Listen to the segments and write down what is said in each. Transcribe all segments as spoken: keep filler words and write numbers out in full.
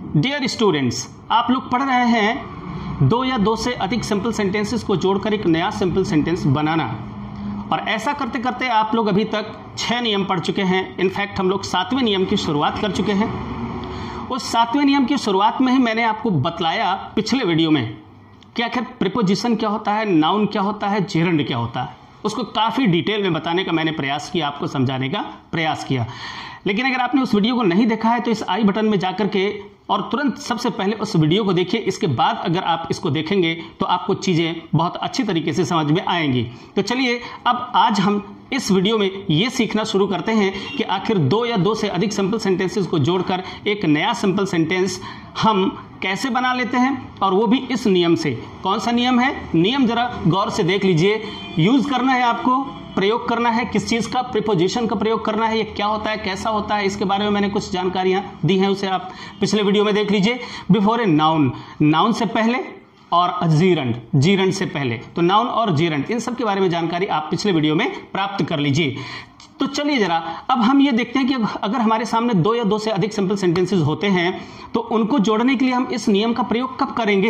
Dear students, आप लोग पढ़ रहे हैं दो या दो से अधिक सिंपल सेंटेंसेस को जोड़कर एक नया सिंपल सेंटेंस बनाना। और ऐसा करते करते आप लोग अभी तक छह नियम पढ़ चुके हैं। इनफैक्ट हम लोग सातवें नियम की शुरुआत कर चुके हैं। उस सातवें नियम की शुरुआत में ही मैंने आपको बतलाया पिछले वीडियो में कि आखिर प्रीपोजिशन क्या होता है, नाउन क्या होता है, जेरंड क्या होता है। उसको काफ़ी डिटेल में बताने का मैंने प्रयास किया, आपको समझाने का प्रयास किया। लेकिन अगर आपने उस वीडियो को नहीं देखा है तो इस आई बटन में जाकर के और तुरंत सबसे पहले उस वीडियो को देखिए। इसके बाद अगर आप इसको देखेंगे तो आपको चीज़ें बहुत अच्छी तरीके से समझ में आएंगी। तो चलिए अब आज हम इस वीडियो में ये सीखना शुरू करते हैं कि आखिर दो या दो से अधिक सिंपल सेंटेंसेस को जोड़कर एक नया सिंपल सेंटेंस हम कैसे बना लेते हैं, और वो भी इस नियम से। कौन सा नियम है? नियम जरा गौर से देख लीजिए। यूज करना है आपको, प्रयोग करना है किस चीज का? प्रीपोजिशन का प्रयोग करना है। ये क्या होता है, कैसा होता है, इसके बारे में मैंने कुछ जानकारियां दी हैं, उसे आप पिछले वीडियो में देख लीजिए। बिफोर ए नाउन, नाउन से पहले, और जीरंड, जीरंड से पहले। तो नाउन और जीरंड इन सब के बारे में जानकारी आप पिछले वीडियो में प्राप्त कर लीजिए। तो चलिए जरा अब हम ये देखते हैं कि अगर हमारे सामने दो या दो से अधिक सिंपल सेंटेंसेस होते हैं तो उनको जोड़ने के लिए हम इस नियम का प्रयोग कब करेंगे।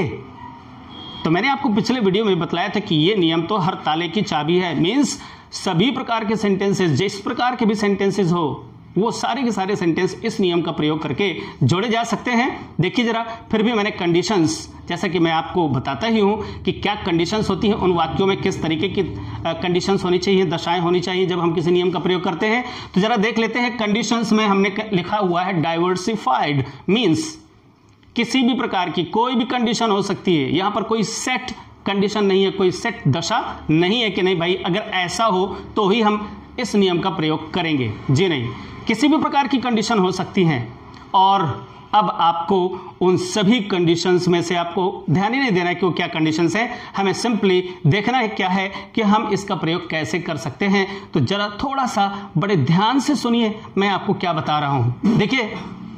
तो मैंने आपको पिछले वीडियो में बताया था कि ये नियम तो हर ताले की चाबी है। मीन्स सभी प्रकार के सेंटेंसेस, जिस प्रकार के भी सेंटेंसेस हो, वो सारे के सारे सेंटेंस इस नियम का प्रयोग करके जोड़े जा सकते हैं। देखिए जरा, फिर भी मैंने कंडीशंस, जैसा कि मैं आपको बताता ही हूं कि क्या कंडीशंस होती हैं, उन वाक्यों में किस तरीके की कंडीशंस होनी चाहिए, दशाएं होनी चाहिए जब हम किसी नियम का प्रयोग करते हैं। तो जरा देख लेते हैं। कंडीशंस में हमने लिखा हुआ है डाइवर्सिफाइड, मीन्स किसी भी प्रकार की कोई भी कंडीशन हो सकती है। यहां पर कोई सेट कंडीशन नहीं है, कोई सेट दशा नहीं है कि नहीं भाई अगर ऐसा हो तो ही हम इस नियम का प्रयोग करेंगे। जी नहीं, किसी भी प्रकार की कंडीशन हो सकती हैं। और अब आपको उन सभी कंडीशंस में से आपको ध्यान ही नहीं देना है कि वो क्या कंडीशंस हैं, हमें सिंपली देखना है क्या है कि हम इसका प्रयोग कैसे कर सकते हैं। तो जरा थोड़ा सा बड़े ध्यान से सुनिए मैं आपको क्या बता रहा हूं। देखिए,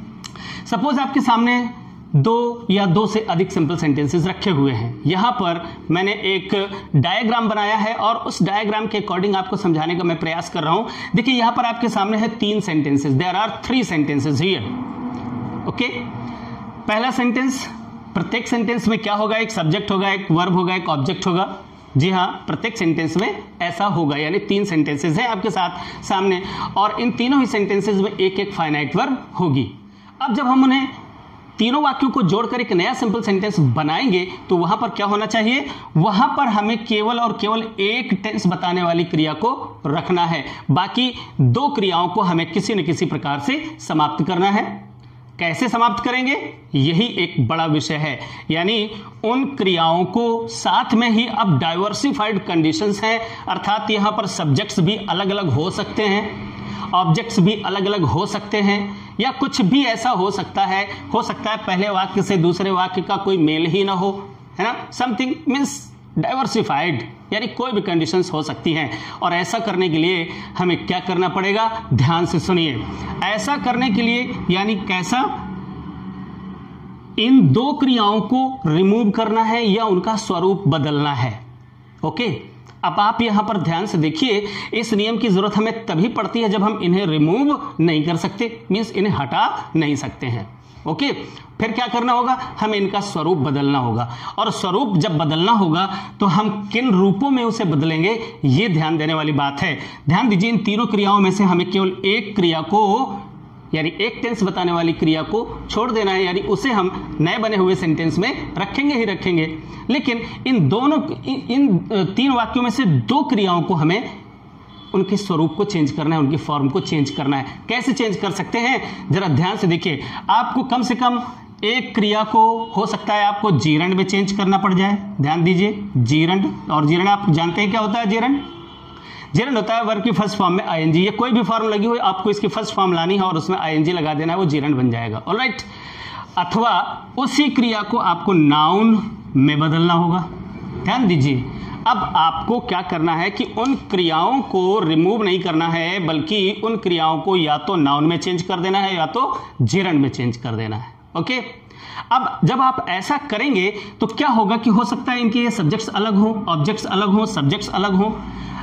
सपोज आपके सामने दो या दो से अधिक सिंपल सेंटेंसेस रखे हुए हैं। यहां पर मैंने एक डायग्राम बनाया है और उस डायग्राम के अकॉर्डिंग आपको समझाने का मैं प्रयास कर रहा हूं। देखिए यहां पर आपके सामने है तीन sentences. There are three sentences here. Okay, पहला सेंटेंस, प्रत्येक सेंटेंस में क्या होगा? एक सब्जेक्ट होगा, एक वर्ब होगा, एक ऑब्जेक्ट होगा। जी हाँ, प्रत्येक सेंटेंस में ऐसा होगा, यानी तीन सेंटेंसेस हैं आपके साथ सामने, और इन तीनों ही सेंटेंसेस में एक एक फाइनाइट वर्ब होगी। अब जब हम उन्हें तीनों वाक्यों को जोड़कर एक नया सिंपल सेंटेंस बनाएंगे तो वहां पर क्या होना चाहिए? वहां पर हमें केवल और केवल एक टेंस बताने वाली क्रिया को रखना है। बाकी दो क्रियाओं को हमें किसी न किसी प्रकार से समाप्त करना है। कैसे समाप्त करेंगे, यही एक बड़ा विषय है। यानी उन क्रियाओं को साथ में ही अब डाइवर्सिफाइड कंडीशंस हैं, अर्थात यहां पर सब्जेक्ट्स भी अलग अलग हो सकते हैं, ऑब्जेक्ट्स भी अलग अलग हो सकते हैं, या कुछ भी ऐसा हो सकता है हो सकता है पहले वाक्य से दूसरे वाक्य का कोई मेल ही ना हो, है ना। समथिंग मीन्स डाइवर्सिफाइड, यानी कोई भी कंडीशंस हो सकती हैं। और ऐसा करने के लिए हमें क्या करना पड़ेगा? ध्यान से सुनिए। ऐसा करने के लिए यानी कैसा? इन दो क्रियाओं को रिमूव करना है या उनका स्वरूप बदलना है। ओके, अब आप यहां पर ध्यान से देखिए, इस नियम की जरूरत हमें तभी पड़ती है जब हम इन्हें रिमूव नहीं कर सकते, मींस इन्हें हटा नहीं सकते हैं। ओके, फिर क्या करना होगा? हमें इनका स्वरूप बदलना होगा। और स्वरूप जब बदलना होगा तो हम किन रूपों में उसे बदलेंगे, ये ध्यान देने वाली बात है। ध्यान दीजिए, इन तीनों क्रियाओं में से हमें केवल एक क्रिया को, यानी एक टेंस बताने वाली क्रिया को छोड़ देना है, यानी उसे हम नए बने हुए सेंटेंस में रखेंगे ही रखेंगे। लेकिन इन दोनों इन, इन तीन वाक्यों में से दो क्रियाओं को हमें उनके स्वरूप को चेंज करना है, उनकी फॉर्म को चेंज करना है। कैसे चेंज कर सकते हैं, जरा ध्यान से देखिए। आपको कम से कम एक क्रिया को, हो सकता है आपको जीरंड में चेंज करना पड़ जाए। ध्यान दीजिए, जीरंड, और जीरंड आप जानते हैं क्या होता है? जीरंड जेरंड होता है वर्ब की फर्स्ट फॉर्म में आईएनजी। ये कोई भी फॉर्म लगी हुई, आपको इसकी फर्स्ट फॉर्म लानी है और उसमें आईएनजी लगा देना है, वो जेरंड बन जाएगा। ऑलराइट, अथवा उसी क्रिया को आपको नाउन में बदलना होगा। ध्यान दीजिए, अब आपको क्या करना है कि उन क्रियाओं को रिमूव नहीं करना है, बल्कि उन क्रियाओं को या तो नाउन में चेंज कर देना है या तो जेरंड में चेंज कर देना है। ओके, अब जब आप ऐसा करेंगे तो क्या होगा कि हो सकता है इनके ये सब्जेक्ट्स अलग हों, ऑब्जेक्ट्स अलग हों, सब्जेक्ट्स अलग हों।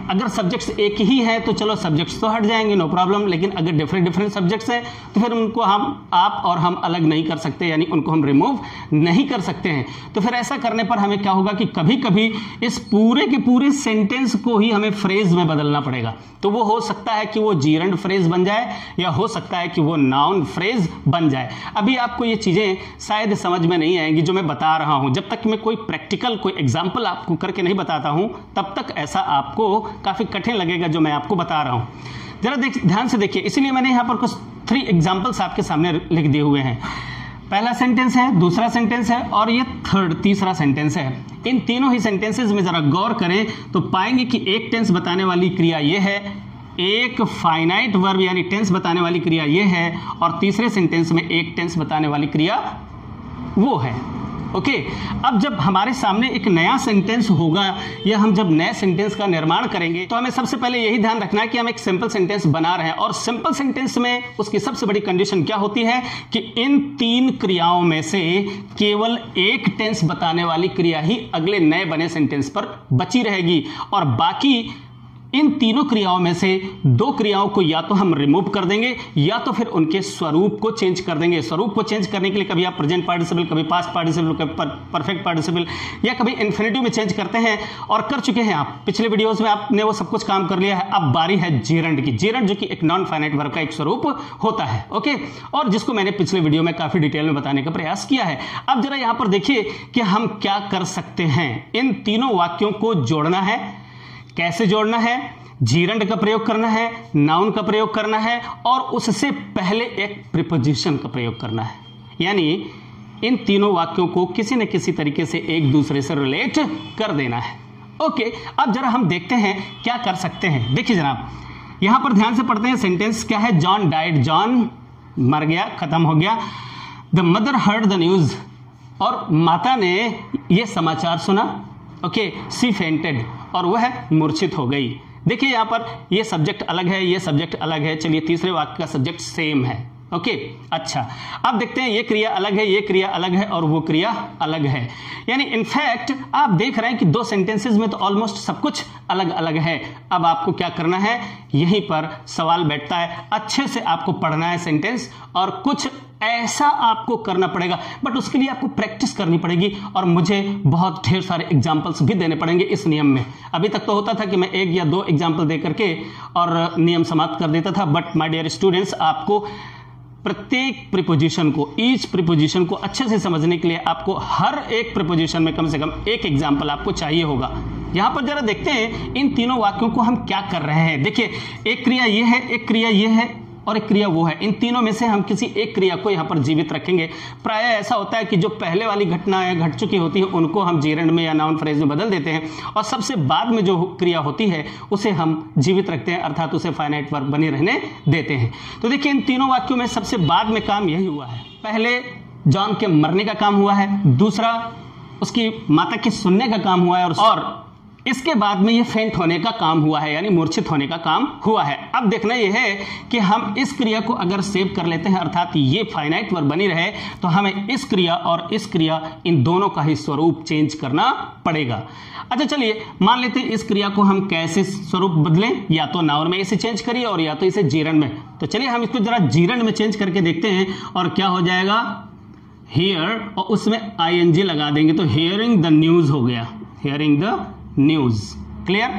अगर सब्जेक्ट्स एक ही है तो चलो सब्जेक्ट्स तो हट जाएंगे, नो प्रॉब्लम, लेकिन अगर डिफरेंट डिफरेंट सब्जेक्ट्स हैं तो फिर उनको हम आप और हम अलग नहीं कर सकते, यानी उनको हम रिमूव नहीं कर सकते हैं। तो फिर ऐसा करने पर हमें क्या होगा कि कभी कभी इस पूरे के पूरे सेंटेंस को ही हमें फ्रेज में बदलना पड़ेगा। तो वो हो सकता है कि वो जीरंड फ्रेज बन जाए या हो सकता है कि वो नाउन फ्रेज बन जाए। अभी आपको ये चीजें शायद समझ में नहीं आएंगी जो मैं बता रहा हूं, जब तक मैं कोई प्रैक्टिकल कोई एग्जांपल आपको करके नहीं बताता हूं तब तक ऐसा आपको काफी कठिन लगेगा जो मैं आपको बता रहा हूं। जरा देख ध्यान से देखिए, इसीलिए मैंने यहां पर कुछ थ्री एग्जांपल्स आपके सामने लिख दिए हुए हैं। पहला सेंटेंस है, दूसरा सेंटेंस है और ये थर्ड तीसरा सेंटेंस है। इन तीनों ही सेंटेंसेस में जरा गौर करें तो पाएंगे कि एक टेंस बताने वाली क्रिया ये है, एक फाइनाइट वर्ब यानी टेंस बताने वाली क्रिया ये है और तीसरे सेंटेंस में एक टेंस बताने वाली क्रिया वो है। ओके, अब जब हमारे सामने एक नया सेंटेंस होगा या हम जब नए सेंटेंस का निर्माण करेंगे तो हमें सबसे पहले यही ध्यान रखना है कि हम एक सिंपल सेंटेंस बना रहे हैं और सिंपल सेंटेंस में उसकी सबसे बड़ी कंडीशन क्या होती है कि इन तीन क्रियाओं में से केवल एक टेंस बताने वाली क्रिया ही अगले नए बने सेंटेंस पर बची रहेगी और बाकी इन तीनों क्रियाओं में से दो क्रियाओं को या तो हम रिमूव कर देंगे या तो फिर उनके स्वरूप को चेंज कर देंगे। स्वरूप को चेंज करने के लिए कभी आप प्रेजेंट पार्टिसिपल, कभी पास्ट पार्टिसिपल, कभी परफेक्ट पार्टिसिपल या कभी इन्फिनिटिव में चेंज करते हैं और कर चुके हैं आप। पिछले वीडियोस में आपने वो सब कुछ काम कर लिया है। अब बारी है जीरंड की। जीरंड जो कि एक नॉन फाइनाइट वर्ब का एक स्वरूप होता है, ओके, और जिसको मैंने पिछले वीडियो में काफी डिटेल में बताने का प्रयास किया है। अब जरा यहां पर देखिए कि हम क्या कर सकते हैं। इन तीनों वाक्यों को जोड़ना है। कैसे जोड़ना है? जीरंड का प्रयोग करना है, नाउन का प्रयोग करना है और उससे पहले एक प्रीपोजिशन का प्रयोग करना है, यानी इन तीनों वाक्यों को किसी न किसी तरीके से एक दूसरे से रिलेट कर देना है। ओके, अब जरा हम देखते हैं क्या कर सकते हैं। देखिए जनाब, यहां पर ध्यान से पढ़ते हैं। सेंटेंस क्या है? जॉन डाइड, जॉन मर गया, खत्म हो गया। The mother heard the news, और माता ने यह समाचार सुना। ओके, सी फेंटेड, और वह मूर्छित हो गई। देखिए यहां पर यह सब्जेक्ट अलग है, यह सब्जेक्ट अलग है। चलिए तीसरे वाक्य का सब्जेक्ट सेम है। ओके, अच्छा, अब देखते हैं ये क्रिया अलग है, ये क्रिया अलग है और वो क्रिया अलग है। यानी इनफैक्ट आप देख रहे हैं कि दो सेंटेंसेस में तो ऑलमोस्ट सब कुछ अलग अलग है। अब आपको क्या करना है, यहीं पर सवाल बैठता है। अच्छे से आपको पढ़ना है सेंटेंस और कुछ ऐसा आपको करना पड़ेगा, बट उसके लिए आपको प्रैक्टिस करनी पड़ेगी और मुझे बहुत ढेर सारे एग्जाम्पल्स भी देने पड़ेंगे इस नियम में। अभी तक तो होता था कि मैं एक या दो एग्जाम्पल दे करके और नियम समाप्त कर देता था, बट माय डियर स्टूडेंट्स, आपको प्रत्येक प्रीपोजिशन को, ईच प्रीपोजिशन को अच्छे से समझने के लिए आपको हर एक प्रीपोजिशन में कम से कम एक एग्जाम्पल आपको चाहिए होगा। यहां पर जरा देखते हैं इन तीनों वाक्यों को हम क्या कर रहे हैं। देखिए, एक क्रिया ये है, एक क्रिया ये है और एक क्रिया वो है। इन तीनों में से हम किसी एक क्रिया को यहां पर जीवित रखेंगे। प्राय ऐसा होता है कि जो पहले वाली घटनाएं घट चुकी होती हैं उनको हम जीरंड में या नाउन फ्रेज में बदल देते हैं और सबसे बाद में जो क्रिया होती है उसे हम जीवित रखते हैं, अर्थात उसे फाइनाइट वर्ब बनी रहने देते हैं। तो देखिए, इन तीनों वाक्यों में सबसे बाद में काम यही हुआ है। पहले जॉन के मरने का काम हुआ है, दूसरा उसकी माता के सुनने का काम हुआ है और इसके बाद में ये फेंट होने का काम हुआ है, यानी मूर्छित होने का काम हुआ है। अब देखना यह है कि हम इस क्रिया को अगर सेव कर लेते हैं, अर्थात ये फाइनाइट वर्ब बनी रहे, तो हमें इस क्रिया और इस क्रिया इन दोनों का ही स्वरूप चेंज करना पड़ेगा। अच्छा, चलिए मान लेते हैं इस क्रिया को हम कैसे स्वरूप बदलें, या तो नाउन में इसे चेंज करिए और या तो इसे जीरंड में। तो चलिए हम इसको जरा जीरंड में चेंज करके देखते हैं और क्या हो जाएगा। हियर, और उसमें आई एन जी लगा देंगे तो हियरिंग द न्यूज हो गया, hearing the news. Clear?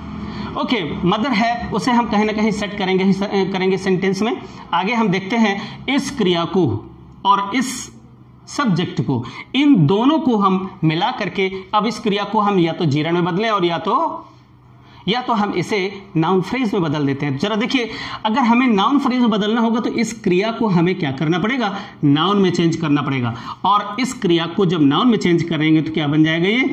Okay, mother है उसे हम कहीं ना कहीं सेट करेंगे ही करेंगे सेंटेंस में। आगे हम देखते हैं इस क्रिया को और इस सब्जेक्ट को, इन दोनों को हम मिला करके अब इस क्रिया को हम या तो जीरंड में बदलें और या तो या तो हम इसे नाउन फ्रेज में बदल देते हैं। जरा देखिए, अगर हमें नाउन फ्रेज में बदलना होगा तो इस क्रिया को हमें क्या करना पड़ेगा, नाउन में चेंज करना पड़ेगा। और इस क्रिया को जब नाउन में चेंज करेंगे तो क्या बन जाएगा, ये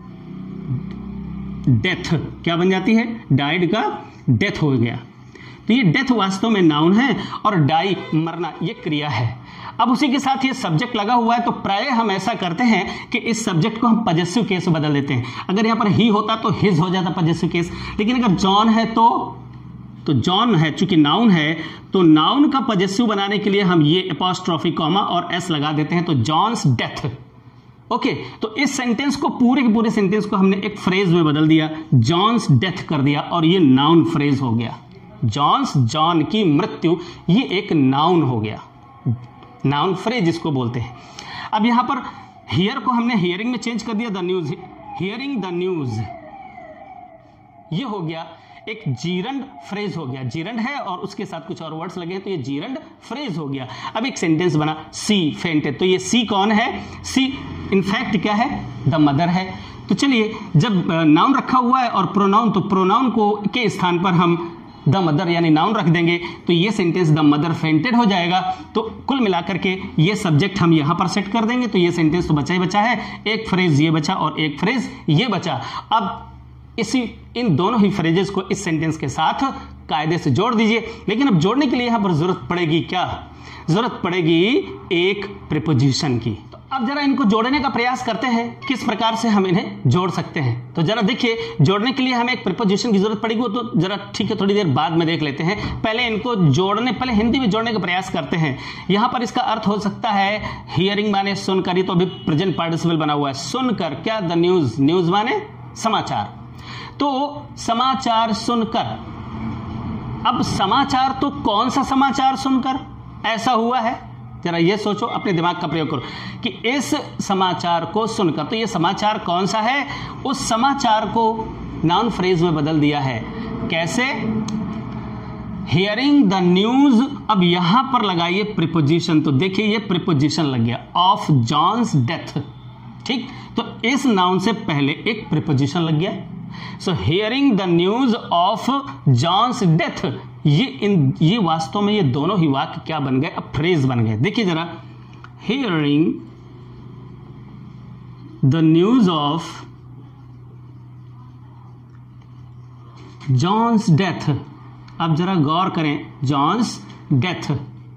डेथ। क्या बन जाती है? डाइड का डेथ हो गया। तो ये डेथ वास्तव में नाउन है और डाई मरना ये क्रिया है। अब उसी के साथ ये सब्जेक्ट लगा हुआ है, तो प्राय हम ऐसा करते हैं कि इस सब्जेक्ट को हम पजेसिव केस में बदल देते हैं। अगर यहां पर ही होता तो हिज हो जाता पजेसिव केस, लेकिन अगर जॉन है तो तो जॉन है, चूंकि नाउन है तो नाउन का पजेसिव बनाने के लिए हम ये एपोस्ट्रोफी कॉमा और एस लगा देते हैं, तो जॉन्स डेथ। ओके तो इस सेंटेंस को पूरे के पूरे सेंटेंस को हमने एक फ्रेज में बदल दिया, जॉन्स डेथ कर दिया और ये नाउन फ्रेज हो गया। जॉन्स, जॉन की मृत्यु, ये एक नाउन हो गया, नाउन फ्रेज इसको बोलते हैं। अब यहां पर हियर को हमने हियरिंग में चेंज कर दिया, the news, hearing the news, ये हो गया एक जीरंड फ्रेज हो गया। जीरंड है और उसके साथ कुछ और वर्ड्स लगे हैं तो ये जीरंड फ्रेज हो गया। अब एक सेंटेंस बना, सी फेंटेड, तो ये सी कौन है? सी इनफैक्ट क्या है? द मदर है। तो चलिए, जब नाउन रखा हुआ है और प्रोनाउन, तो प्रोनाउन को के स्थान पर हम द मदर यानी नाउन रख देंगे तो ये सेंटेंस द मदर फेंटेड हो जाएगा। तो कुल मिलाकर के ये सब्जेक्ट हम यहां पर सेट कर देंगे तो ये सेंटेंस तो बचा ही बचा है, एक फ्रेज ये बचा और एक फ्रेज ये बचा। अब इसी इन दोनों ही फ्रेजेस को इस सेंटेंस के साथ कायदे से जोड़ दीजिए। लेकिन अब जोड़ने के लिए यहां पर जरूरत पड़ेगी क्या? जरूरत पड़ेगी एक प्रीपोजिशन की। तो अब जरा इनको जोड़ने का प्रयास करते हैं, किस प्रकार से हम इन्हें जोड़ सकते हैं। तो जरा देखिए, जोड़ने के लिए हमें एक प्रीपोजिशन की जरूरत पड़ेगी, वो तो जरा ठीक है थोड़ी देर बाद में देख लेते हैं। पहले इनको जोड़ने, पहले हिंदी में जोड़ने का प्रयास करते हैं। यहां पर इसका अर्थ हो सकता है हियरिंग माने सुनकर, ही तो अभी प्रेजेंट पार्टिसिपल बना हुआ है, सुनकर क्या? द न्यूज, न्यूज माने समाचार, तो समाचार सुनकर। अब समाचार तो कौन सा समाचार सुनकर ऐसा हुआ है, जरा ये सोचो, अपने दिमाग का प्रयोग करो कि इस समाचार को सुनकर, तो ये समाचार कौन सा है? उस समाचार को नाउन फ्रेज में बदल दिया है। कैसे? Hearing the news. अब यहां पर लगाइए प्रीपोजिशन, तो देखिए ये प्रीपोजिशन लग गया, ऑफ जॉन्स डेथ। ठीक, तो इस नाउन से पहले एक प्रीपोजिशन लग गया। So hearing the news of John's death, ये इन ये वास्तव में ये दोनों ही वाक्य क्या बन गए? अब फ्रेज बन गए। देखिए जरा, hearing the news of John's death. अब जरा गौर करें, जॉन्स डेथ,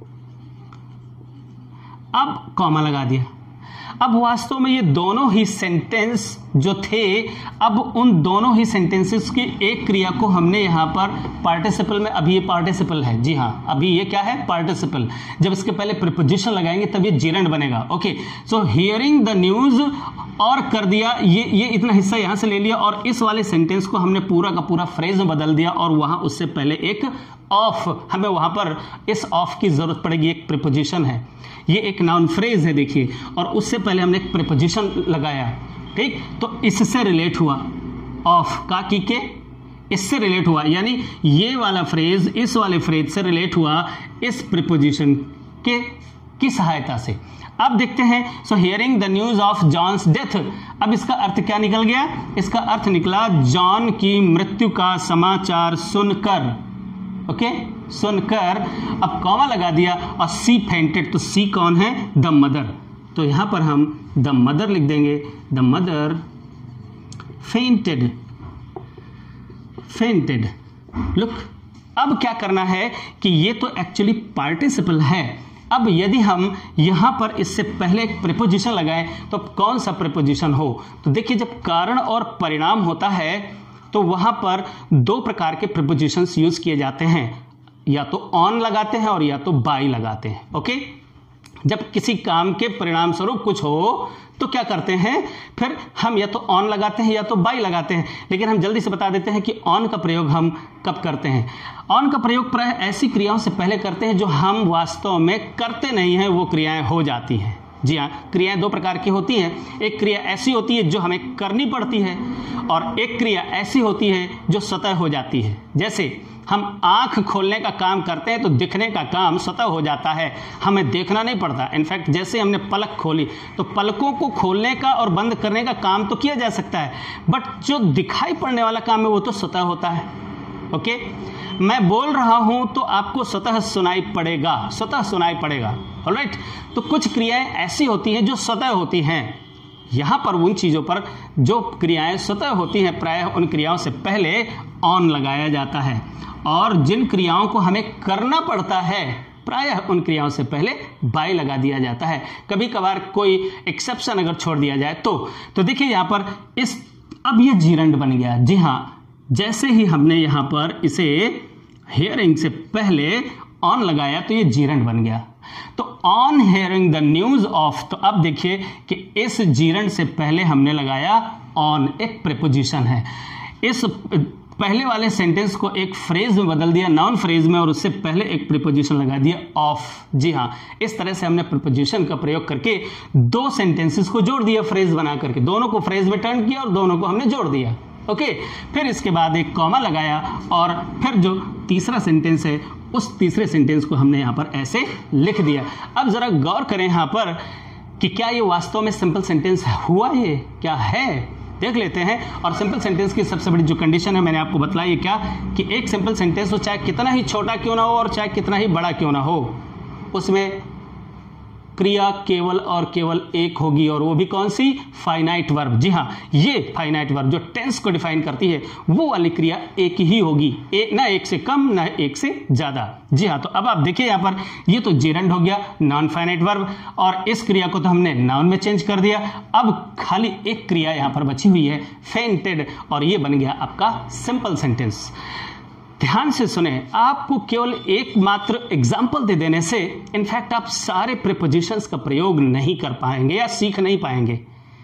अब कॉमा लगा दिया। अब वास्तव में ये दोनों ही सेंटेंस जो थे, अब उन दोनों ही सेंटेंसेस की एक क्रिया को हमने यहां पर पार्टिसिपल में, अभी ये पार्टिसिपल है, जी हां, अभी ये क्या है? पार्टिसिपल। जब इसके पहले प्रीपोजिशन लगाएंगे तब ये जीरंड बनेगा। Okay, so hearing the news और कर दिया, ये ये इतना हिस्सा यहां से ले लिया और इस वाले सेंटेंस को हमने पूरा का पूरा फ्रेज में बदल दिया और वहां उससे पहले एक ऑफ, हमें वहां पर इस ऑफ की जरूरत पड़ेगी, एक प्रीपोजिशन है, ये एक नाउन फ्रेज है देखिए, और उससे पहले हमने एक प्रीपोजिशन लगाया। ठीक, तो इससे रिलेट हुआ, ऑफ का की के, इससे रिलेट हुआ, यानी ये वाला फ्रेज इस वाले फ्रेज से रिलेट हुआ इस प्रीपोजिशन के की सहायता से। अब देखते हैं, so hearing the news of John's death. अब इसका अर्थ क्या निकल गया? इसका अर्थ निकला जॉन की मृत्यु का समाचार सुनकर। ओके, सुनकर, अब कॉमा लगा दिया और सी फेंटेड, तो सी कौन है? The mother. तो यहां पर हम द मदर लिख देंगे, the mother fainted, fainted. Look, अब क्या करना है कि ये तो एक्चुअली पार्टिसिपल है। अब यदि हम यहां पर इससे पहले एक प्रीपोजिशन लगाएं तो कौन सा प्रीपोजिशन हो? तो देखिए, जब कारण और परिणाम होता है तो वहां पर दो प्रकार के प्रीपोजिशंस यूज किए जाते हैं, या तो ऑन लगाते हैं और या तो बाय लगाते हैं। ओके, जब किसी काम के परिणाम स्वरूप कुछ हो तो क्या करते हैं, फिर हम या तो ऑन लगाते हैं या तो बाय लगाते हैं। लेकिन हम जल्दी से बता देते हैं कि ऑन का प्रयोग हम कब करते हैं। ऑन का प्रयोग प्राय ऐसी क्रियाओं से पहले करते हैं जो हम वास्तव में करते नहीं हैं, वो क्रियाएं हो जाती हैं। जी हाँ, क्रियाएं दो प्रकार की होती हैं। एक क्रिया ऐसी होती है जो हमें करनी पड़ती है और एक क्रिया ऐसी होती है जो स्वतः हो जाती है। जैसे हम आंख खोलने का काम करते हैं तो दिखने का काम स्वतः हो जाता है, हमें देखना नहीं पड़ता। इनफैक्ट जैसे हमने पलक खोली तो पलकों को खोलने का और बंद करने का काम तो किया जा सकता है, बट जो दिखाई पड़ने वाला काम है वो तो स्वतः होता है। ओके, मैं बोल रहा हूं तो आपको स्वतः सुनाई पड़ेगा, स्वतः सुनाई पड़ेगा। ऑलराइट, तो कुछ क्रियाएं ऐसी होती हैं जो स्वतः होती हैं। यहां पर उन चीजों पर जो क्रियाएं स्वतः होती हैं, प्रायः उन क्रियाओं से पहले ऑन लगाया जाता है, और जिन क्रियाओं को हमें करना पड़ता है प्रायः उन क्रियाओं से पहले बाय लगा दिया जाता है। कभी कभार कोई एक्सेप्शन अगर छोड़ दिया जाए तो तो देखिए यहां पर इस, अब ये जीरंड बन गया। जी हां, जैसे ही हमने यहां पर इसे हियरिंग से पहले ऑन लगाया तो ये जीरंड बन गया। तो on hearing the news of, तो अब देखिए कि इस जीरंड से पहले हमने लगाया ऑन, एक प्रीपोजिशन है। इस पहले वाले सेंटेंस को एक फ्रेज में बदल दिया, नाउन फ्रेज में, और उससे पहले एक प्रीपोजिशन लगा दिया ऑफ। जी हाँ, इस तरह से हमने प्रीपोजिशन का प्रयोग करके दो सेंटेंसेस को जोड़ दिया फ्रेज बना करके, दोनों को फ्रेज में टर्न किया और दोनों को हमने जोड़ दिया। ओके, फिर इसके बाद एक कॉमा लगाया और फिर जो तीसरा सेंटेंस है उस तीसरे सेंटेंस को हमने यहां पर ऐसे लिख दिया। अब जरा गौर करें यहां पर कि क्या ये वास्तव में सिंपल सेंटेंस हुआ, ये क्या है, देख लेते हैं। और सिंपल सेंटेंस की सबसे बड़ी जो कंडीशन है मैंने आपको बताई, क्या कि एक सिंपल सेंटेंस हो, चाहे कितना ही छोटा क्यों ना हो और चाहे कितना ही बड़ा क्यों ना हो, उसमें क्रिया केवल और केवल एक होगी, और वो भी कौन सी, फाइनाइट वर्ब। जी हाँ, ये फाइनाइट वर्ब जो टेंस को डिफाइन करती है वो वाली क्रिया एक ही होगी, एक ना एक से कम ना एक से ज्यादा। जी हाँ, तो अब आप देखिए यहां पर ये तो जेरंड हो गया, नॉन फाइनाइट वर्ब, और इस क्रिया को तो हमने नाउन में चेंज कर दिया। अब खाली एक क्रिया यहां पर बची हुई है, फेंटेड, और ये बन गया आपका सिंपल सेंटेंस। ध्यान से सुने, आपको केवल एक मात्र एग्जाम्पल दे देने से इनफैक्ट आप सारे प्रीपोजिशंस का प्रयोग नहीं कर पाएंगे या सीख नहीं पाएंगे।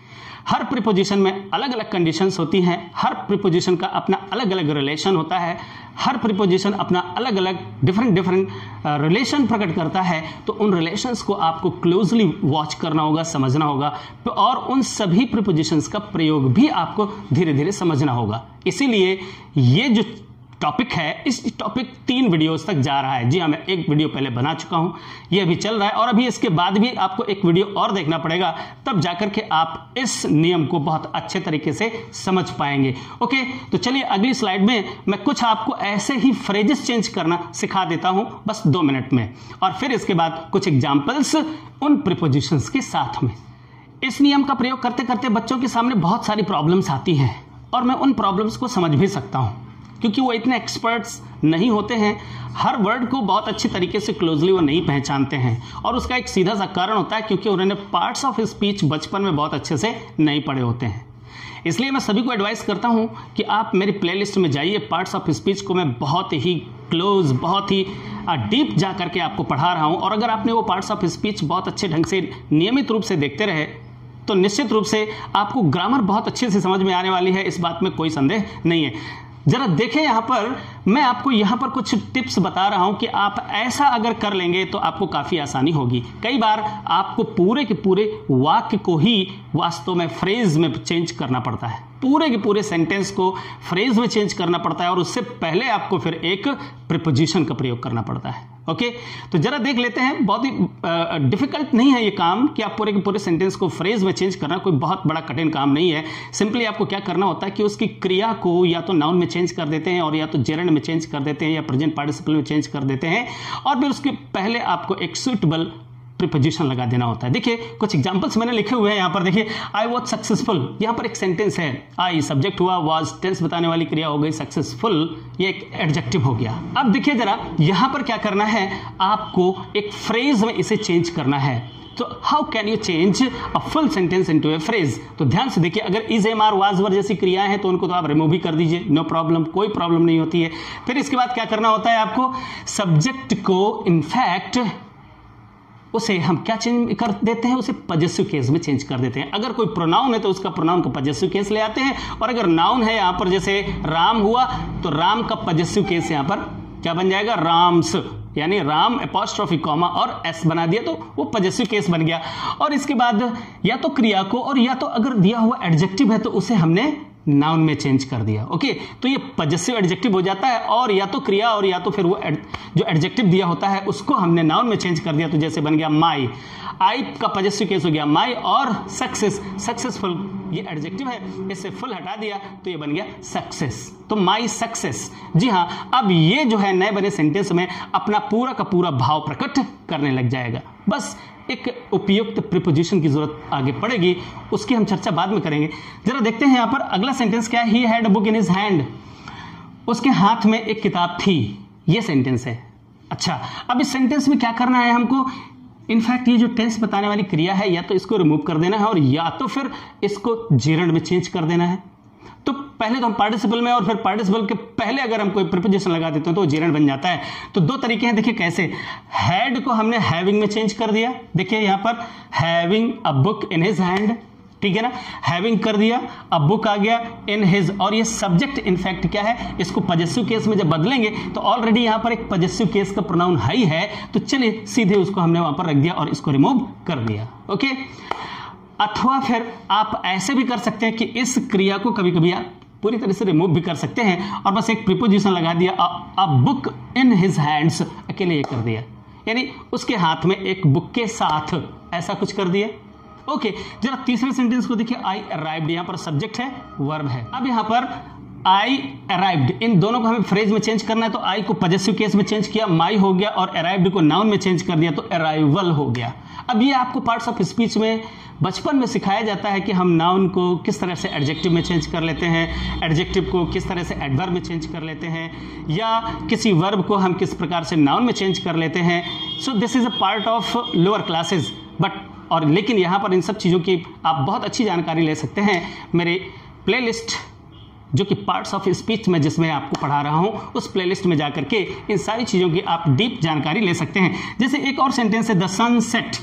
हर प्रीपोजिशन में अलग अलग कंडीशंस होती हैं, हर प्रीपोजिशन का अपना अलग अलग रिलेशन होता है, हर प्रीपोजिशन अपना अलग अलग डिफरेंट डिफरेंट रिलेशन प्रकट करता है। तो उन रिलेशंस को आपको क्लोजली वॉच करना होगा, समझना होगा, और उन सभी प्रीपोजिशंस का प्रयोग भी आपको धीरे धीरे समझना होगा। इसीलिए ये जो टॉपिक है, इस टॉपिक तीन वीडियोस तक जा रहा है। जी हाँ, मैं एक वीडियो पहले बना चुका हूं, ये अभी चल रहा है, और अभी इसके बाद भी आपको एक वीडियो और देखना पड़ेगा, तब जाकर के आप इस नियम को बहुत अच्छे तरीके से समझ पाएंगे। ओके, तो चलिए अगली स्लाइड में मैं कुछ आपको ऐसे ही फ्रेजेस चेंज करना सिखा देता हूं, बस दो मिनट में, और फिर इसके बाद कुछ एग्जाम्पल्स उन प्रीपोजिशंस के साथ में। इस नियम का प्रयोग करते करते बच्चों के सामने बहुत सारी प्रॉब्लम्स आती हैं, और मैं उन प्रॉब्लम्स को समझ भी सकता हूं, क्योंकि वो इतने एक्सपर्ट्स नहीं होते हैं, हर वर्ड को बहुत अच्छी तरीके से क्लोजली वो नहीं पहचानते हैं, और उसका एक सीधा सा कारण होता है क्योंकि उन्होंने पार्ट्स ऑफ स्पीच बचपन में बहुत अच्छे से नहीं पढ़े होते हैं। इसलिए मैं सभी को एडवाइस करता हूं कि आप मेरी प्लेलिस्ट में जाइए, पार्ट्स ऑफ स्पीच को मैं बहुत ही क्लोज, बहुत ही डीप जा करके आपको पढ़ा रहा हूं, और अगर आपने वो पार्ट्स ऑफ स्पीच बहुत अच्छे ढंग से नियमित रूप से देखते रहे तो निश्चित रूप से आपको ग्रामर बहुत अच्छे से समझ में आने वाली है, इस बात में कोई संदेह नहीं है। जरा देखें, यहां पर मैं आपको यहां पर कुछ टिप्स बता रहा हूं कि आप ऐसा अगर कर लेंगे तो आपको काफी आसानी होगी। कई बार आपको पूरे के पूरे वाक्य को ही वास्तव में फ्रेज में चेंज करना पड़ता है, पूरे के पूरे सेंटेंस को फ्रेज में चेंज करना पड़ता है, और उससे पहले आपको फिर एक प्रीपोजिशन का प्रयोग करना पड़ता है। ओके, तो जरा देख लेते हैं। बहुत ही डिफिकल्ट नहीं है ये काम कि आप पूरे के पूरे सेंटेंस को फ्रेज में चेंज करना, कोई बहुत बड़ा कठिन काम नहीं है। सिंपली आपको क्या करना होता है कि उसकी क्रिया को या तो नाउन में चेंज कर देते हैं, और या तो जेरंड में चेंज कर देते हैं, या प्रेजेंट पार्टिसिपल में चेंज कर देते हैं, और फिर उसके पहले आपको एक सुइटेबल प्रीपोजिशन लगा देना होता है। देखिए कुछ एग्जांपल्स मैंने लिखे हुए हैं यहां पर, देखिए आई वाज सक्सेसफुल, यहां पर एक सेंटेंस है, आई सब्जेक्ट हुआ, वाज टेंस बताने वाली क्रिया हो गई, सक्सेसफुल ये एक एडजेक्टिव हो गया। अब देखिए जरा यहां पर क्या करना है, आपको एक फ्रेज में इसे चेंज करना है। तो how can you change a full sentence into a phrase? तो ध्यान से देखिए, अगर is, am, are, was, were जैसी क्रियाएं हैं तो उनको तो आप रिमूव ही कर दीजिए, नो प्रॉब्लम, कोई प्रॉब्लम नहीं होती है। फिर इसके बाद क्या करना होता है आपको, सब्जेक्ट को इनफैक्ट उसे हम क्या चेंज कर देते हैं, उसे पजेसिव केस में चेंज कर देते हैं। अगर कोई प्रोनाउन है तो उसका प्रोनाउन का पजेसिव केस ले आते हैं, और अगर नाउन है यहां पर जैसे राम हुआ तो राम का पजेसिव केस यहां पर क्या बन जाएगा, राम्स, यानी राम एपोस्ट्रोफी कॉमा और एस बना दिया तो वो पजेसिव केस बन गया। और इसके बाद या तो क्रिया को, और या तो अगर दिया हुआ एडजेक्टिव है तो उसे हमने नाउन में चेंज कर दिया। ओके, तो ये पजेसिव एडजेक्टिव हो जाता है, और या तो क्रिया और या तो फिर वो एड, जो एडजेक्टिव दिया होता है उसको हमने नाउन में चेंज कर दिया, तो जैसे बन गया माई, आई का पजेसिव केस हो गया माई, और सक्सेस, सक्सेसफुल ये एडजेक्टिव है, इससे फुल हटा दिया तो ये बन गया सक्सेस, तो माई सक्सेस। जी हाँ, अब ये जो है नए बने सेंटेंस में अपना पूरा का पूरा भाव प्रकट करने लग जाएगा। बस एक उपयुक्त प्रीपोजिशन की जरूरत आगे पड़ेगी, उसकी हम चर्चा बाद में करेंगे। जरा देखते हैं यहां पर अगला सेंटेंस क्या है, he had a book in his hand, उसके हाथ में एक किताब थी, ये सेंटेंस है। अच्छा, अब इस सेंटेंस में क्या करना है हमको, इनफैक्ट ये जो टेंस बताने वाली क्रिया है या तो इसको रिमूव कर देना है, और या तो फिर इसको जेरंड में चेंज कर देना है। तो पहले तो हम पार्टिसिपल में और फिर पार्टिसिपल के पहले अगर हम कोई प्रीपोजिशन लगा देते हैं तो जेरेंड बन जाता है। तो दो तरीके हैं, देखिए कैसे। हैड को हमने हैविंग में चेंज कर दिया, देखिए यहां पर having a book in his hand, ठीक है ना, हैविंग कर दिया, अब बुक आ गया इन हिज, और ये सब्जेक्ट इनफैक्ट क्या है, इसको पजेसिव केस में जब बदलेंगे तो ऑलरेडी यहां पर एक पजेसिव केस का प्रोनाउन हाई है, तो चलिए सीधे उसको हमने वहां पर रख दिया और इसको रिमूव कर दिया। ओके, अथवा फिर आप ऐसे भी कर सकते हैं कि इस क्रिया को कभी कभी आप पूरी तरह से रिमूव भी कर सकते हैं और बस एक प्रीपोजिशन लगा दिया, a book in his hands, अकेले ये कर दिया, यानी उसके हाथ में एक बुक के साथ, ऐसा कुछ कर दिया। ओके okay, जरा तीसरे सेंटेंस को देखिए, आई अराइव्ड, यहां पर सब्जेक्ट है, वर्ब है। अब यहां पर आई अराइव्ड, इन दोनों को हमें फ्रेज में चेंज करना है, तो आई को पजेसिव केस में चेंज किया, माई हो गया, और अराइव्ड को नाउन में चेंज कर दिया तो अराइवल हो गया। अब ये आपको पार्ट्स ऑफ स्पीच में बचपन में सिखाया जाता है कि हम नाउन को किस तरह से एडजेक्टिव में चेंज कर लेते हैं, एडजेक्टिव को किस तरह से एडवर्ब में चेंज कर लेते हैं, या किसी वर्ब को हम किस प्रकार से नाउन में चेंज कर लेते हैं। So this is a part of lower classes, but और लेकिन यहाँ पर इन सब चीज़ों की आप बहुत अच्छी जानकारी ले सकते हैं मेरे प्लेलिस्ट, जो कि पार्ट्स ऑफ स्पीच में जिसमें आपको पढ़ा रहा हूँ, उस प्लेलिस्ट में जाकर के इन सारी चीज़ों की आप डीप जानकारी ले सकते हैं। जैसे एक और सेंटेंस है, द सन सेट,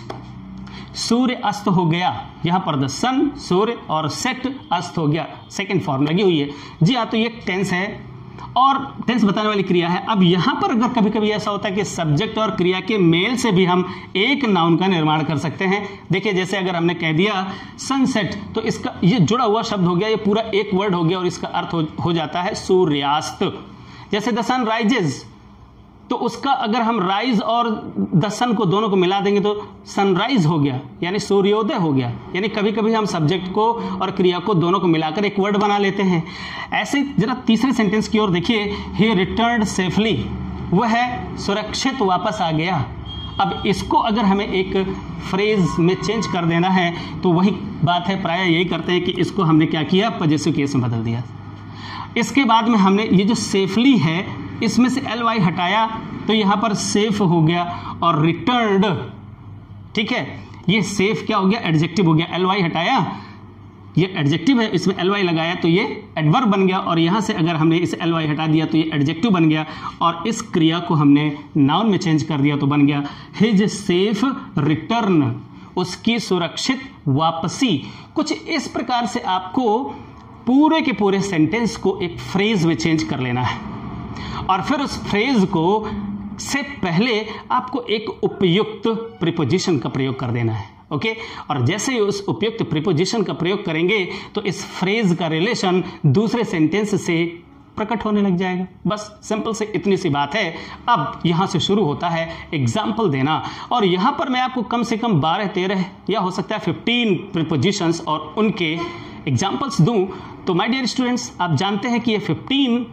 सूर्य अस्त हो गया, यहाँ पर द सन सूर्य और सेट अस्त हो गया, सेकेंड फॉर्म लगी हुई है। जी हाँ, तो ये टेंस है और टेंस बताने वाली क्रिया है। अब यहां पर अगर कभी कभी ऐसा होता है कि सब्जेक्ट और क्रिया के मेल से भी हम एक नाउन का निर्माण कर सकते हैं। देखिए जैसे अगर हमने कह दिया सनसेट, तो इसका ये जुड़ा हुआ शब्द हो गया, ये पूरा एक वर्ड हो गया और इसका अर्थ हो, हो जाता है सूर्यास्त। जैसे द सन राइजेज, तो उसका अगर हम राइज और द सन को दोनों को मिला देंगे तो सनराइज हो गया, यानी सूर्योदय हो गया। यानी कभी कभी हम सब्जेक्ट को और क्रिया को दोनों को मिलाकर एक वर्ड बना लेते हैं। ऐसे जरा तीसरे सेंटेंस की ओर देखिए, ही रिटर्न्ड सेफली, वह सुरक्षित वापस आ गया। अब इसको अगर हमें एक फ्रेज में चेंज कर देना है तो वही बात है, प्राय यही करते हैं कि इसको हमने क्या किया, पजेसिव केस में बदल दिया। इसके बाद में हमने ये जो सेफली है, इसमें से एल वाई हटाया तो यहां पर सेफ हो गया, और रिटर्न्ड, ठीक है, ये सेफ क्या हो गया, एडजेक्टिव हो गया। एल वाई हटाया, ये एडजेक्टिव है, इसमें एल वाई लगाया तो ये एडवर्ब बन गया, और यहां से अगर हमने इसे एल वाई हटा दिया तो ये एडजेक्टिव बन गया, और इस क्रिया को हमने नाउन में चेंज कर दिया तो बन गया हिज सेफ रिटर्न, उसकी सुरक्षित वापसी। कुछ इस प्रकार से आपको पूरे के पूरे सेंटेंस को एक फ्रेज में चेंज कर लेना है, और फिर उस फ्रेज को से पहले आपको एक उपयुक्त प्रीपोजिशन का प्रयोग कर देना है। ओके, और जैसे ही उस उपयुक्त प्रीपोजिशन का प्रयोग करेंगे तो इस फ्रेज का रिलेशन दूसरे सेंटेंस से प्रकट होने लग जाएगा। बस सिंपल से इतनी सी बात है। अब यहां से शुरू होता है एग्जाम्पल देना, और यहां पर मैं आपको कम से कम बारह तेरह या हो सकता है फिफ्टीन प्रीपोजिशंस और उनके एग्जाम्पल्स दूं। तो माय डियर स्टूडेंट्स, आप जानते हैं कि ये फिफ्टीन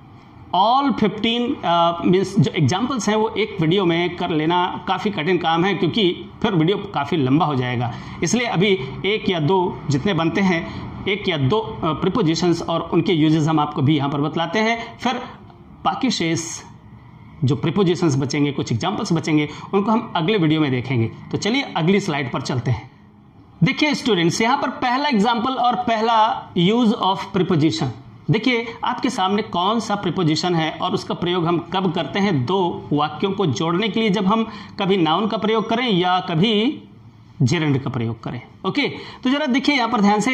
ऑल फिफ्टीन मीन्स जो एग्जाम्पल्स हैं वो एक वीडियो में कर लेना काफ़ी कठिन काम है, क्योंकि फिर वीडियो काफ़ी लंबा हो जाएगा। इसलिए अभी एक या दो जितने बनते हैं, एक या दो प्रीपोजिशंस और उनके यूजेस हम आपको भी यहाँ पर बतलाते हैं। फिर बाकी शेष जो प्रीपोजिशंस बचेंगे, कुछ एग्जाम्पल्स बचेंगे, उनको हम अगले वीडियो में देखेंगे। तो चलिए अगली स्लाइड पर चलते हैं। देखिए स्टूडेंट्स, यहाँ पर पहला एग्जाम्पल और पहला यूज ऑफ प्रीपोजिशन। देखिए आपके सामने कौन सा प्रीपोजिशन है और उसका प्रयोग हम कब करते हैं, दो वाक्यों को जोड़ने के लिए, जब हम कभी नाउन का प्रयोग करें या कभी जेरेंड का प्रयोग करें। ओके, तो जरा देखिए यहाँ पर ध्यान से,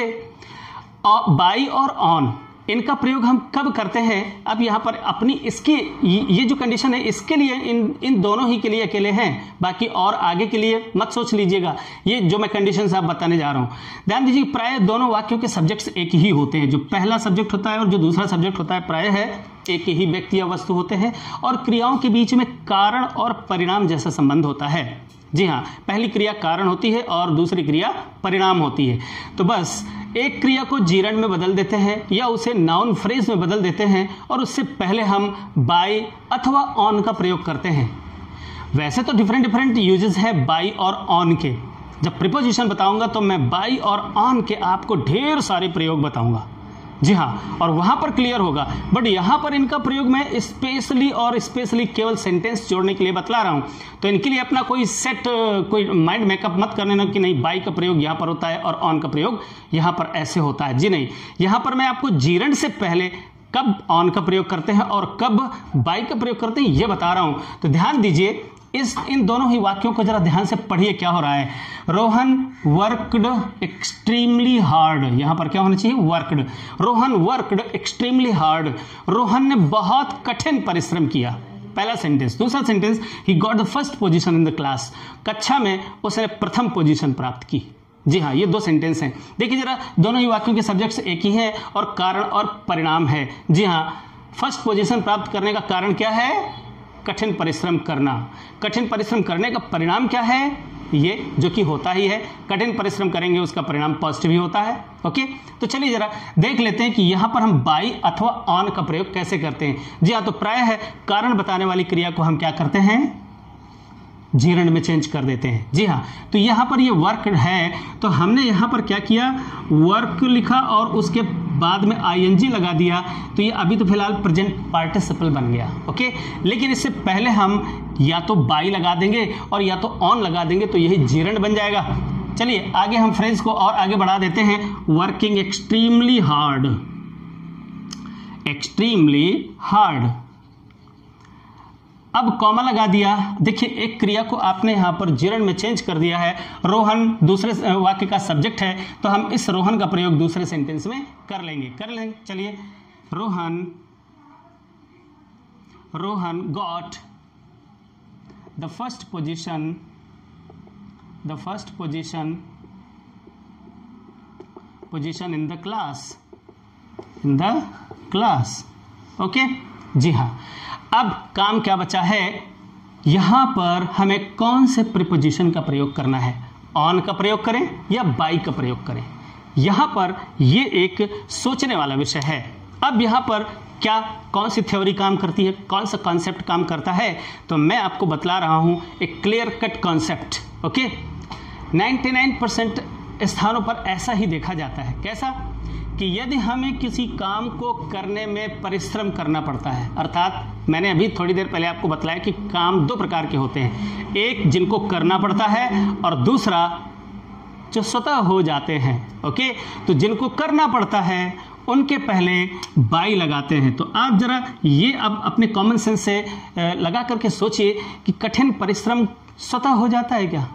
बाई और ऑन, इनका प्रयोग हम कब करते हैं। अब यहाँ पर अपनी इसकी ये जो कंडीशन है इसके लिए इन इन दोनों ही के लिए अकेले हैं, बाकी और आगे के लिए मत सोच लीजिएगा। ये जो मैं कंडीशंस आप बताने जा रहा हूँ, ध्यान दीजिए, प्राय दोनों वाक्यों के सब्जेक्ट्स एक ही होते हैं। जो पहला सब्जेक्ट होता है और जो दूसरा सब्जेक्ट होता है प्राय है एक ही व्यक्ति या वस्तु होते हैं, और क्रियाओं के बीच में कारण और परिणाम जैसा संबंध होता है। जी हाँ, पहली क्रिया कारण होती है और दूसरी क्रिया परिणाम होती है। तो बस एक क्रिया को जीरंड में बदल देते हैं या उसे नाउन फ्रेज में बदल देते हैं, और उससे पहले हम बाय अथवा ऑन का प्रयोग करते हैं। वैसे तो डिफरेंट डिफरेंट यूजेस है बाय और ऑन के। जब प्रीपोजिशन बताऊंगा तो मैं बाय और ऑन के आपको ढेर सारे प्रयोग बताऊंगा। जी हाँ, और वहां पर क्लियर होगा। बट यहां पर इनका प्रयोग मैं स्पेशली और स्पेशली केवल सेंटेंस जोड़ने के लिए बतला रहा हूं, तो इनके लिए अपना कोई सेट कोई माइंड मेकअप मत करने ना कि नहीं बाई का प्रयोग यहां पर होता है और ऑन का प्रयोग यहां पर ऐसे होता है। जी नहीं, यहां पर मैं आपको जीरंड से पहले कब ऑन का प्रयोग करते हैं और कब बाई का प्रयोग करते हैं ये बता रहा हूं। तो ध्यान दीजिए, इस इन दोनों ही वाक्यों को जरा ध्यान से पढ़िए क्या हो रहा है। रोहन वर्कड एक्सट्रीमली हार्ड, यहां पर क्या होना चाहिए, worked. Rohan worked extremely hard, Rohan ने बहुत कठिन परिश्रम किया, पहला सेंटेंस। दूसरा sentence, he got the first position in the class, कक्षा में उसने प्रथम पोजीशन प्राप्त की। जी हाँ, ये दो सेंटेंस हैं। देखिए जरा, दोनों ही वाक्यों के सब्जेक्ट्स एक ही हैं और कारण और परिणाम है। जी हाँ, फर्स्ट पोजीशन प्राप्त करने का कारण क्या है, कठिन परिश्रम करना। कठिन परिश्रम करने का परिणाम क्या है, ये जो कि होता ही है, कठिन परिश्रम करेंगे उसका परिणाम पॉजिटिव ही होता है। ओके, तो चलिए जरा देख लेते हैं कि यहां पर हम बाई अथवा ऑन का प्रयोग कैसे करते हैं। जी हाँ, तो प्राय है कारण बताने वाली क्रिया को हम क्या करते हैं, जीरंड में चेंज कर देते हैं। जी हाँ, तो यहां पर ये वर्क है, तो हमने यहां पर क्या किया, वर्क लिखा और उसके बाद में आईएनजी लगा दिया, तो ये अभी तो फिलहाल प्रेजेंट पार्टिसिपल बन गया। ओके, लेकिन इससे पहले हम या तो बाई लगा देंगे और या तो ऑन लगा देंगे, तो यही जीरंड बन जाएगा। चलिए आगे हम फ्रेज को और आगे बढ़ा देते हैं। Working extremely hard, extremely hard, अब कॉमा लगा दिया। देखिए एक क्रिया को आपने यहां पर जीरंड में चेंज कर दिया है। रोहन दूसरे वाक्य का सब्जेक्ट है, तो हम इस रोहन का प्रयोग दूसरे सेंटेंस में कर लेंगे कर लेंगे चलिए, Rohan Rohan got the first position the first position position in the class in the class okay, जी हाँ। अब काम क्या बचा है, यहां पर हमें कौन से प्रीपोजिशन का प्रयोग करना है, ऑन का प्रयोग करें या बाई का प्रयोग करें। यहां पर ये एक सोचने वाला विषय है। अब यहां पर क्या कौन सी थ्योरी काम करती है, कौन सा कॉन्सेप्ट काम करता है, तो मैं आपको बतला रहा हूं एक क्लियर कट कॉन्सेप्ट। ओके, निन्यानवे परसेंट स्थानों पर ऐसा ही देखा जाता है। कैसा कि यदि हमें किसी काम को करने में परिश्रम करना पड़ता है, अर्थात मैंने अभी थोड़ी देर पहले आपको बतलाया कि काम दो प्रकार के होते हैं, एक जिनको करना पड़ता है और दूसरा जो स्वतः हो जाते हैं। ओके, तो जिनको करना पड़ता है उनके पहले बाई लगाते हैं। तो आप जरा ये अब अपने कॉमन सेंस से लगा करके सोचिए कि कठिन परिश्रम स्वतः हो जाता है क्या?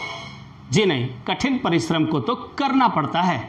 जी नहीं, कठिन परिश्रम को तो करना पड़ता है,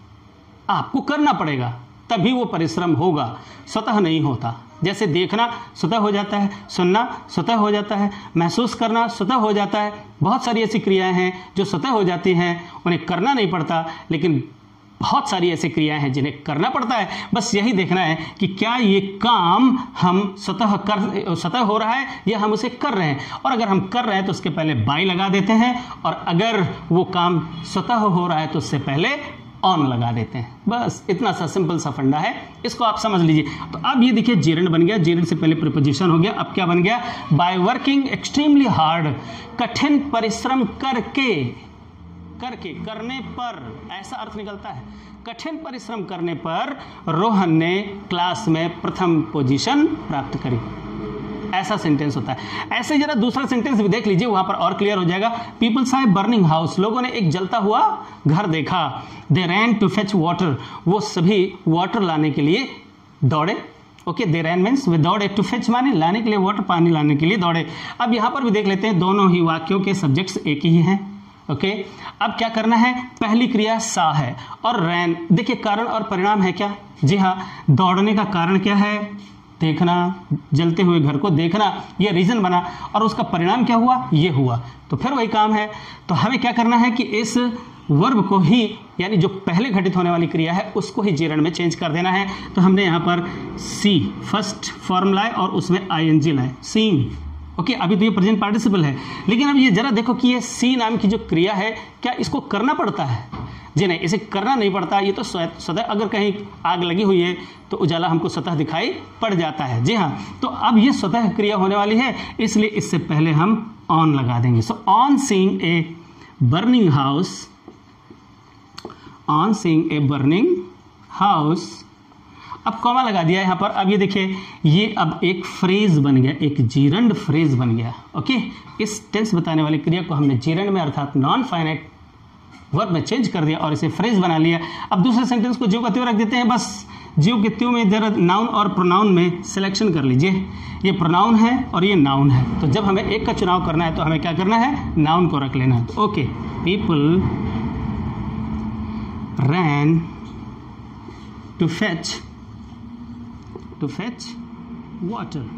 आपको करना पड़ेगा तभी वो परिश्रम होगा, स्वतः नहीं होता। जैसे देखना स्वतः हो जाता है, सुनना स्वतः हो जाता है, महसूस करना स्वतः हो जाता है। बहुत सारी ऐसी क्रियाएं हैं जो स्वतः हो जाती हैं, उन्हें करना नहीं पड़ता। लेकिन बहुत सारी ऐसी क्रियाएं हैं जिन्हें करना पड़ता है। बस यही देखना है कि क्या ये काम हम स्वतः कर स्वतः हो रहा है या हम उसे कर रहे हैं। और अगर हम कर रहे हैं तो उसके पहले बाई लगा देते हैं, और अगर वो काम स्वतः हो रहा है तो उससे पहले ऑन लगा देते हैं। बस इतना सा सिंपल सा फंडा है, इसको आप समझ लीजिए। तो अब ये देखिए जीरंड बन गया, जीरंड से पहले प्रीपोजिशन हो गया। अब क्या बन गया, बाय वर्किंग एक्सट्रीमली हार्ड, कठिन परिश्रम करके, करके करने पर, ऐसा अर्थ निकलता है। कठिन परिश्रम करने पर रोहन ने क्लास में प्रथम पोजीशन प्राप्त करी, ऐसा सेंटेंस होता है। ऐसे जरा दूसरा सेंटेंस भी देख लीजिए, वहां पर और क्लियर हो जाएगा। People saw a burning house, लोगों ने एक जलता हुआ घर देखा। They ran to fetch water, वो सभी वाटर लाने के लिए दौड़े। ओके, दे रैन मीन्स वे दौड़े, टू फेच माने लाने के लिए, वाटर पानी लाने के लिए दौड़े। अब यहां पर भी देख लेते हैं, दोनों ही वाक्यों के सब्जेक्ट्स एक ही हैं। ओके, अब क्या करना है, पहली क्रिया सा है और रैन। देखिए कारण और परिणाम है क्या, जी हाँ, दौड़ने का कारण क्या है, देखना, जलते हुए घर को देखना, ये रीजन बना, और उसका परिणाम क्या हुआ, ये हुआ। तो फिर वही काम है। तो हमें क्या करना है कि इस वर्ब को ही, यानी जो पहले घटित होने वाली क्रिया है उसको ही जीरंड में चेंज कर देना है। तो हमने यहाँ पर सी फर्स्ट फॉर्म लाए और उसमें आईएनजी लाए, सीइंग। ओके, अभी तो ये प्रेजेंट पार्टिसिपल है, लेकिन अब ये जरा देखो कि ये सी नाम की जो क्रिया है, क्या इसको करना पड़ता है? जी नहीं, इसे करना नहीं पड़ता। ये तो स्वतः, अगर कहीं आग लगी हुई है तो उजाला हमको स्वतः दिखाई पड़ जाता है। जी हाँ, तो अब ये स्वतः क्रिया होने वाली है, इसलिए इससे पहले हम ऑन लगा देंगे। So on seeing a burning house, on seeing a burning house अब कॉमा लगा दिया यहाँ पर। अब ये देखिए, ये अब एक फ्रेज बन गया, एक जीरंड फ्रेज बन गया। ओके, इस टेंस बताने वाली क्रिया को हमने जीरंड में अर्थात नॉन फाइनाइट वर्ब में चेंज कर दिया और इसे फ्रेज बना लिया। अब दूसरे सेंटेंस को ज्यों का त्यों रख देते हैं, बस ज्यों के त्यों में जरा नाउन और प्रोनाउन में सिलेक्शन कर लीजिए। ये प्रोनाउन है और ये नाउन है, तो जब हमें एक का चुनाव करना है तो हमें क्या करना है, नाउन को रख लेना है। Okay, people ran to fetch to fetch water.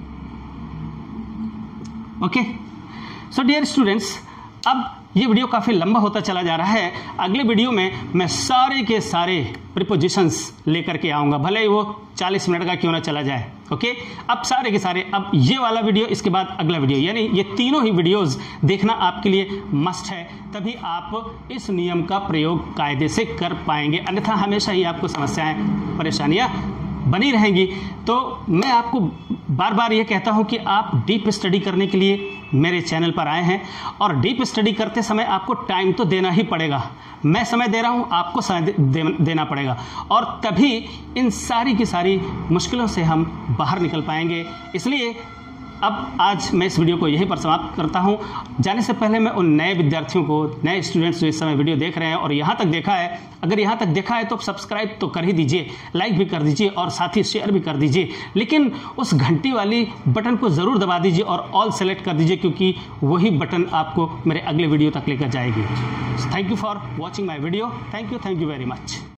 Okay, so dear students, अब ये वीडियो काफ़ी लंबा होता चला जा रहा है। अगले वीडियो में मैं सारे के सारे प्रीपोजिशंस लेकर के आऊँगा, भले ही वो चालीस मिनट का क्यों ना चला जाए। ओके, अब सारे के सारे, अब ये वाला वीडियो, इसके बाद अगला वीडियो, यानी ये तीनों ही वीडियोस देखना आपके लिए मस्ट है, तभी आप इस नियम का प्रयोग कायदे से कर पाएंगे, अन्यथा हमेशा ही आपको समस्याएं, परेशानियां बनी रहेंगी। तो मैं आपको बार बार ये कहता हूं कि आप डीप स्टडी करने के लिए मेरे चैनल पर आए हैं, और डीप स्टडी करते समय आपको टाइम तो देना ही पड़ेगा। मैं समय दे रहा हूं, आपको समय दे, दे, देना पड़ेगा, और तभी इन सारी की सारी मुश्किलों से हम बाहर निकल पाएंगे। इसलिए अब आज मैं इस वीडियो को यहीं पर समाप्त करता हूं। जाने से पहले मैं उन नए विद्यार्थियों को, नए स्टूडेंट्स जो इस समय वीडियो देख रहे हैं और यहाँ तक देखा है, अगर यहाँ तक देखा है तो सब्सक्राइब तो कर ही दीजिए, लाइक भी कर दीजिए और साथ ही शेयर भी कर दीजिए, लेकिन उस घंटी वाली बटन को ज़रूर दबा दीजिए और ऑल सेलेक्ट कर दीजिए, क्योंकि वही बटन आपको मेरे अगले वीडियो तक लेकर जाएगी। Thank you for watching my video. Thank you thank you very much.